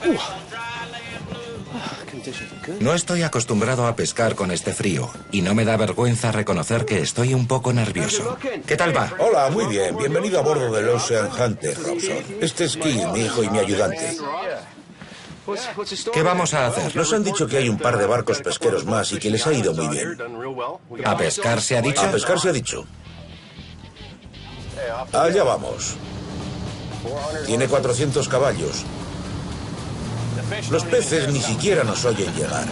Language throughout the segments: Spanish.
No estoy acostumbrado a pescar con este frío y no me da vergüenza reconocer que estoy un poco nervioso. ¿Qué tal va? Hola, muy bien. Bienvenido a bordo del Ocean Hunter, Robson. Este es Keith, mi hijo y mi ayudante. ¿Qué vamos a hacer? Nos han dicho que hay un par de barcos pesqueros más y que les ha ido muy bien. ¿A pescar se ha dicho? A pescar se ha dicho. Allá vamos. Tiene 400 caballos. Los peces ni siquiera nos oyen llegar.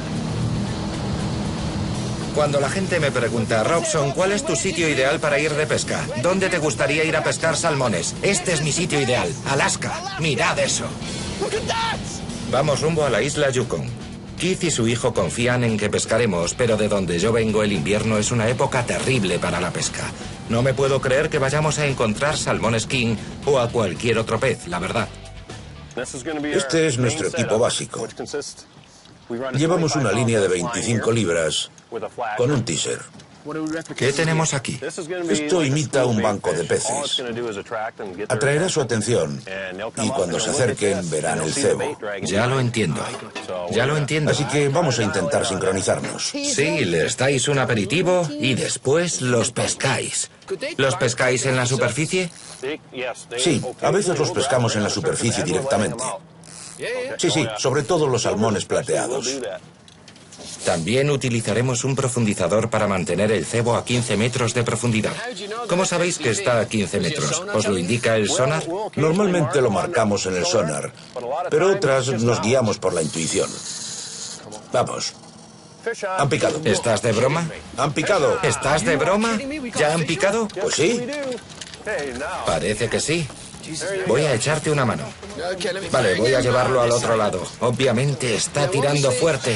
Cuando la gente me pregunta, Robson, ¿cuál es tu sitio ideal para ir de pesca? ¿Dónde te gustaría ir a pescar salmones? Este es mi sitio ideal, Alaska. Mirad eso. Vamos rumbo a la isla Yukon. Keith y su hijo confían en que pescaremos, pero de donde yo vengo el invierno es una época terrible para la pesca. No me puedo creer que vayamos a encontrar salmones king o a cualquier otro pez, la verdad. Este es nuestro equipo básico. Llevamos una línea de 25 libras con un teaser. ¿Qué tenemos aquí? Esto imita un banco de peces. Atraerá su atención y cuando se acerquen verán el cebo. Ya lo entiendo. Ya lo entiendo. Así que vamos a intentar sincronizarnos. Sí, les dais un aperitivo y después los pescáis. ¿Los pescáis en la superficie? Sí, a veces los pescamos en la superficie directamente. Sí, sobre todo los salmones plateados. También utilizaremos un profundizador para mantener el cebo a 15 metros de profundidad. ¿Cómo sabéis que está a 15 metros? ¿Os lo indica el sonar? Normalmente lo marcamos en el sonar, pero otras nos guiamos por la intuición. Vamos. Han picado. ¿Estás de broma? Han picado. ¿Estás de broma? ¿Ya han picado? Pues sí. Parece que sí. Voy a echarte una mano. Vale, voy a llevarlo al otro lado. Obviamente está tirando fuerte.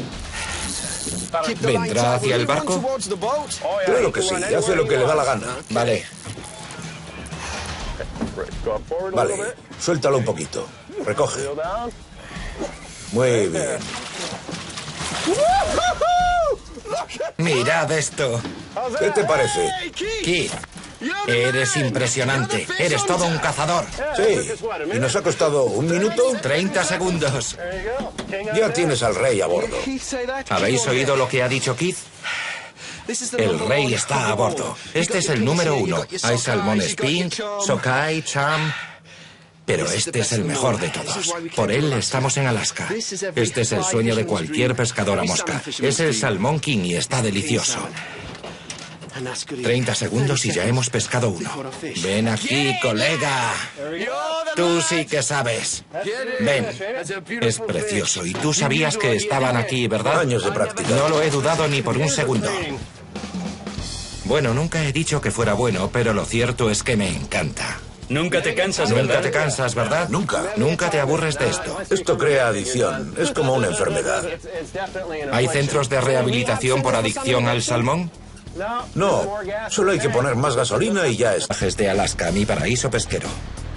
¿Vendrá hacia el barco? Claro que sí, hace lo que le da la gana. Vale. Vale, suéltalo un poquito. Recoge. Muy bien. Mirad esto. ¿Qué te parece? Keith, eres impresionante. Eres todo un cazador. Sí. ¿Y nos ha costado 1 minuto? 30 segundos. Ya tienes al rey a bordo. ¿Habéis oído lo que ha dicho Keith? El rey está a bordo. Este es el número 1. Hay salmones pink, sockeye, cham... Pero este es el mejor de todos. Por él estamos en Alaska. Este es el sueño de cualquier pescador a mosca. Es el salmón king y está delicioso. 30 segundos y ya hemos pescado uno. Ven aquí, colega. Tú sí que sabes. Ven. Es precioso. Y tú sabías que estaban aquí, ¿verdad? Años de práctica. No lo he dudado ni por un segundo. Bueno, nunca he dicho que fuera bueno, pero lo cierto es que me encanta. Nunca te cansas, ¿verdad? Nunca te cansas, ¿verdad? Nunca. Nunca te aburres de esto. Esto crea adicción. Es como una enfermedad. ¿Hay centros de rehabilitación por adicción al salmón? No, solo hay que poner más gasolina y ya está. Viajes de Alaska, mi paraíso pesquero.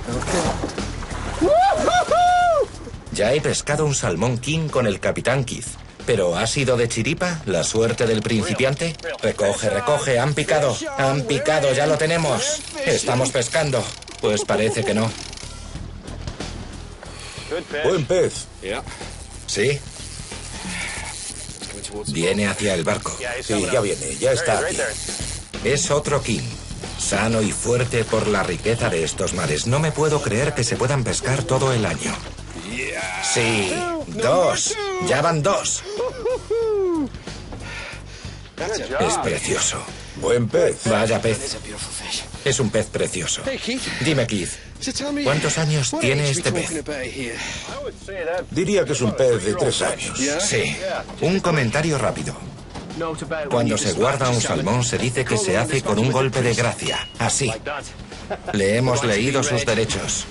Ya he pescado un salmón king con el capitán Keith. ¿Pero ha sido de chiripa? ¿La suerte del principiante? Recoge, recoge, han picado. Han picado, ya lo tenemos. Estamos pescando. Pues parece que no. Buen pez. ¿Sí? Viene hacia el barco. Sí, ya viene, ya está aquí. Es otro king. Sano y fuerte por la riqueza de estos mares. No me puedo creer que se puedan pescar todo el año. Sí, 2. Ya van 2. Es precioso. Buen pez. Vaya pez. Es un pez precioso. Dime, Keith, ¿cuántos años tiene este pez? Diría que es un pez de 3 años. Sí. Un comentario rápido. Cuando se guarda un salmón se dice que se hace con un golpe de gracia. Así. Le hemos leído sus derechos.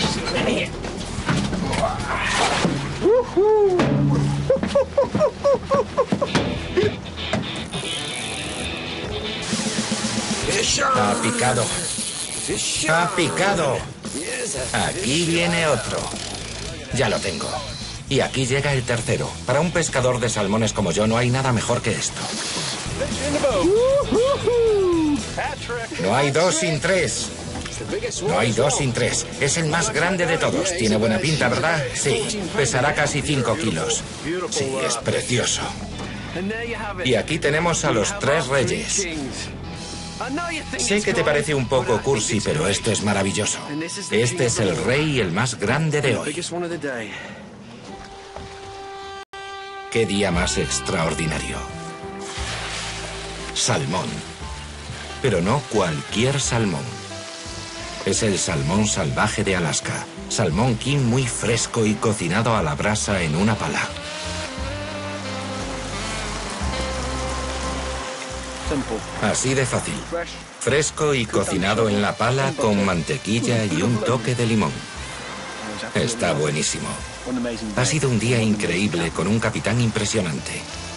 Ha picado. Ha picado. Aquí viene otro. Ya lo tengo. Y aquí llega el tercero. Para un pescador de salmones como yo no hay nada mejor que esto. No hay 2 sin 3. No hay dos sin tres. Es el más grande de todos. Tiene buena pinta, ¿verdad? Sí. Pesará casi 5 kilos. Sí, es precioso. Y aquí tenemos a los 3 reyes. Sé que te parece un poco cursi, pero esto es maravilloso. Este es el rey el más grande de hoy. ¡Qué día más extraordinario! Salmón. Pero no cualquier salmón. Es el salmón salvaje de Alaska. Salmón king muy fresco y cocinado a la brasa en una pala. Así de fácil. Fresco y cocinado en la pala con mantequilla y un toque de limón. Está buenísimo. Ha sido un día increíble con un capitán impresionante.